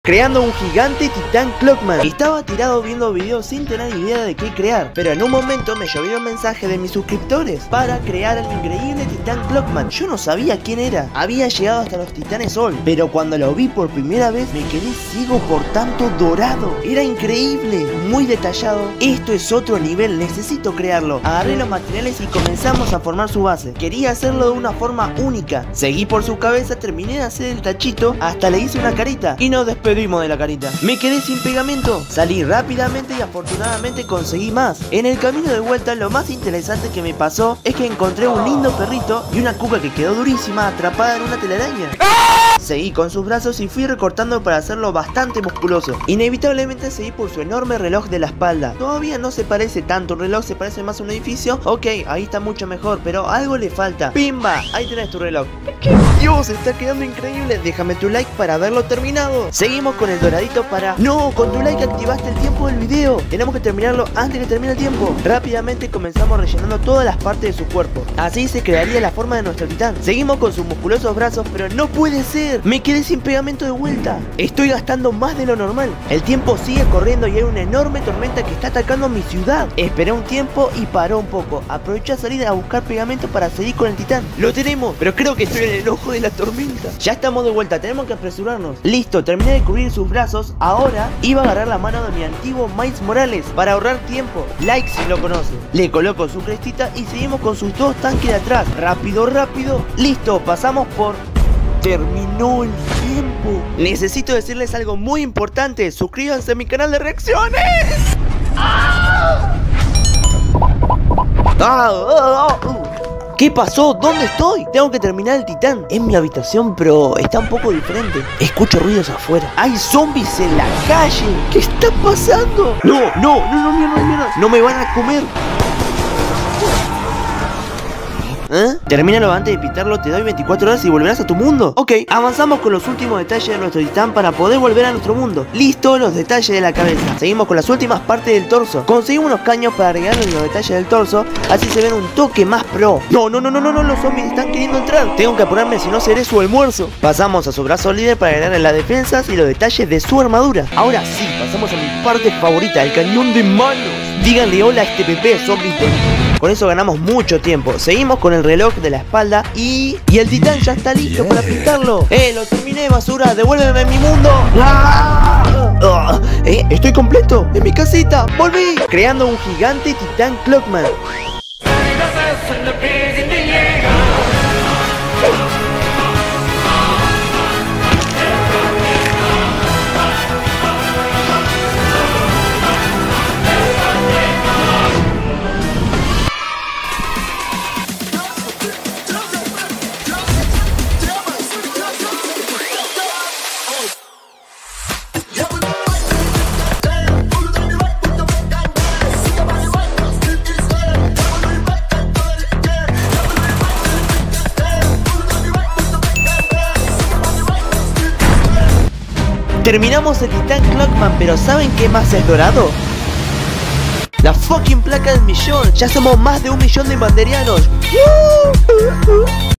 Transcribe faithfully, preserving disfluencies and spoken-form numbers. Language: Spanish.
creando un gigante titán Clockman. Estaba tirado viendo videos sin tener idea de qué crear, pero en un momento me llovieron mensajes de mis suscriptores para crear el increíble titán Clockman. Yo no sabía quién era, había llegado hasta los titanes Sol, pero cuando lo vi por primera vez me quedé ciego por tanto dorado. Era increíble, muy detallado. Esto es otro nivel, necesito crearlo. Agarré los materiales y comenzamos a formar su base. Quería hacerlo de una forma única. Seguí por su cabeza, terminé de hacer el tachito, hasta le hice una carita y nos despedimos de la carita. Me quedé sin pegamento, salí rápidamente y afortunadamente conseguí más. En el camino de vuelta lo más interesante que me pasó es que encontré un lindo perrito y una cuca que quedó durísima atrapada en una telaraña. Seguí con sus brazos y fui recortando para hacerlo bastante musculoso. Inevitablemente seguí por su enorme reloj de la espalda. Todavía no se parece tanto un reloj, se parece más a un edificio. Ok, ahí está mucho mejor, pero algo le falta. ¡Pimba! Ahí tenés tu reloj. ¡Qué Dios! Está quedando increíble. Déjame tu like para verlo terminado. Seguimos con el doradito para... ¡No! Con tu like activaste el tiempo del video. Tenemos que terminarlo antes que termine el tiempo. Rápidamente comenzamos rellenando todas las partes de su cuerpo. Así se crearía la forma de nuestro titán. Seguimos con sus musculosos brazos, pero no puede ser. Me quedé sin pegamento de vuelta. Estoy gastando más de lo normal. El tiempo sigue corriendo y hay una enorme tormenta que está atacando mi ciudad. Esperé un tiempo y paró un poco. Aproveché a salir a buscar pegamento para seguir con el titán. Lo tenemos, pero creo que estoy en el ojo de la tormenta. Ya estamos de vuelta, tenemos que apresurarnos. Listo, terminé de cubrir sus brazos. Ahora iba a agarrar la mano de mi antiguo Miles Morales para ahorrar tiempo. Like si lo conoce. Le coloco su crestita y seguimos con sus dos tanques de atrás. Rápido, rápido. Listo, pasamos por... Terminó el tiempo. Necesito decirles algo muy importante. Suscríbanse a mi canal de reacciones. ¡Ah! ¡Ah! ¡Ah! ¡Ah! ¿Qué pasó? ¿Dónde estoy? Tengo que terminar el titán. En mi habitación, pero está un poco diferente. Escucho ruidos afuera. ¡Hay zombies en la calle! ¿Qué está pasando? No, no, no, no, mierda, mierda. No me van a comer. ¿Eh? Termínalo antes de pitarlo, te doy veinticuatro horas y volverás a tu mundo. Ok, avanzamos con los últimos detalles de nuestro titán para poder volver a nuestro mundo. Listo, los detalles de la cabeza. Seguimos con las últimas partes del torso. Conseguimos unos caños para agregarle los detalles del torso, así se ven un toque más pro. No, no, no, no, no, no, los zombies están queriendo entrar. Tengo que apurarme, si no seré su almuerzo. Pasamos a su brazo líder para agregarle las defensas y los detalles de su armadura. Ahora sí, pasamos a mi parte favorita, el cañón de manos. Díganle hola a este bebé, zombies. Con eso ganamos mucho tiempo. Seguimos con el reloj de la espalda y... Y el titán ya está listo para pintarlo. ¡Eh, lo terminé, basura! ¡Devuélveme a mi mundo! ¡Ah! ¡Ah! ¡Eh, estoy completo! ¡En mi casita! ¡Volví! Creando un gigante titán Clockman. Terminamos el titán Clockman, pero ¿saben qué más es dorado? La fucking placa del millón. Ya somos más de un millón de banderianos.